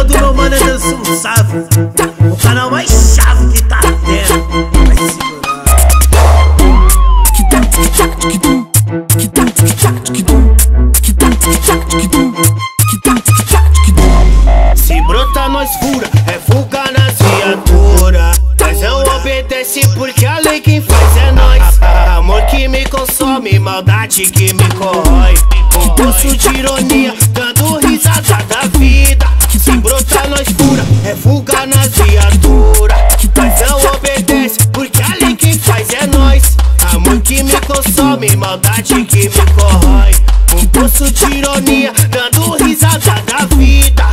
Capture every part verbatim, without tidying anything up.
canal do meu mano Anderson Sávio, o canal mais chave que tá tendo. Vai segurar. Se brota nós fura, é fuga nas viaturas. Mas não obedece porque a lei quem faz é nós. Amor que me consome, maldade que me corrói. Composto de ironia, dando risada da vida. Se brota nós fura, é fuga nas viaturas. Mas não obedece porque a lei quem faz é nós. Amor que me consome, maldade que me corrói. Composto de ironia, dando risada da vida.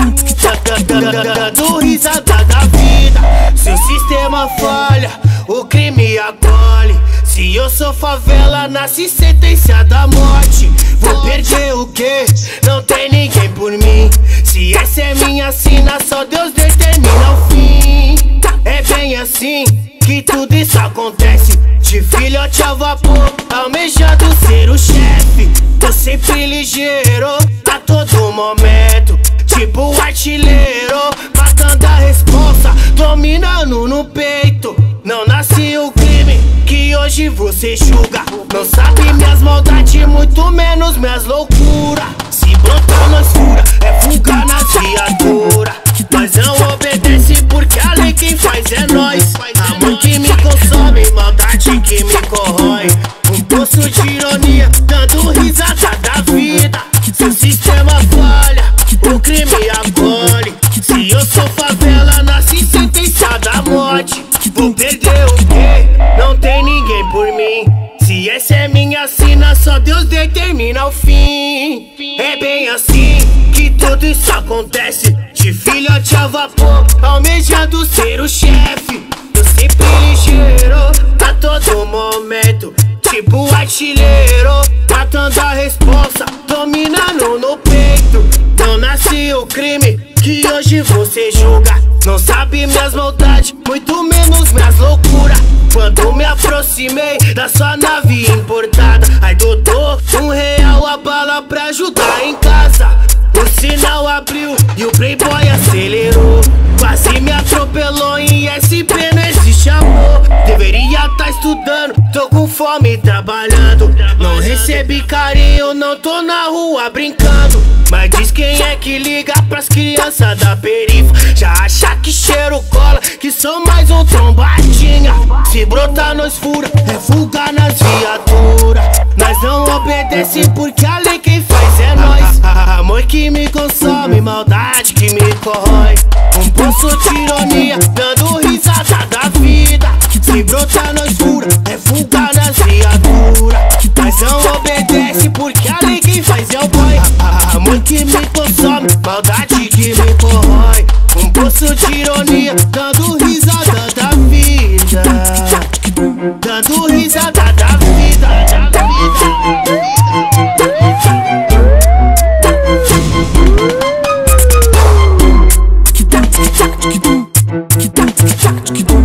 Dando risada da vida. Se o sistema falha, o crime acolhe. Se eu sou favela, nasce sentença da morte. Vou perder o quê? Não tem ninguém por mim. Se essa é minha sina, só Deus determina o fim. É bem assim que tudo isso acontece. De filhote a vapor, almejando ser o chefe. Tô sempre ligeiro, a todo momento. Tipo artilheiro, matando a responsa, dominando no peito. Não nasce o crime que hoje você julga. Não sabe minhas maldades, muito menos minhas loucuras. Se brotar nós fura, é fuga nas viaturas. Mas não obedece porque a lei quem faz é nós. Amor que me consome, maldade que me corrói. Um poço de ironia, dando risada da vida. Se o sistema falha, o crime acolhe. Se eu sou favela, nasci sentença da morte. Vou perder o quê? Não tem ninguém por mim. Se essa é minha sina, só Deus determina o fim. É bem assim que tudo isso acontece. De filhote a vapor, almejando ser o chefe. Eu sempre ligeiro, a todo momento. Tipo artilheiro, matando a responsa, dominando no peito. Não nasce o crime que hoje você julga. Não sabe minhas maldades, muito menos minhas loucuras. Quando me aproximei da sua nave importada, aí doutor, um real a bala pra ajudar em casa. O sinal abriu e o playboy acelerou. Quase me atropelou, em S P não existe amor. Deveria tá estudando, tô com fome trabalhando. Não recebi carinho, não tô na rua brincando. Mas diz quem é que liga pras crianças da perifa. Já acha que cheiro cola, que sou mais um trombadinha. Se brotar nós fura, é fuga nas viaturas. Nós não obedece porque a lei quem faz é nós. Amor que me consome, maldade que me corrói. Um poço de ironia, dando risada da vida. Se brotar nós fura, é fuga nas viaturas. Mas não obedece porque a lei quem faz é o boy. Amor que me consome, maldade que me corrói. Um poço de ironia, dando risada da vida. Dando risada da vida. Keep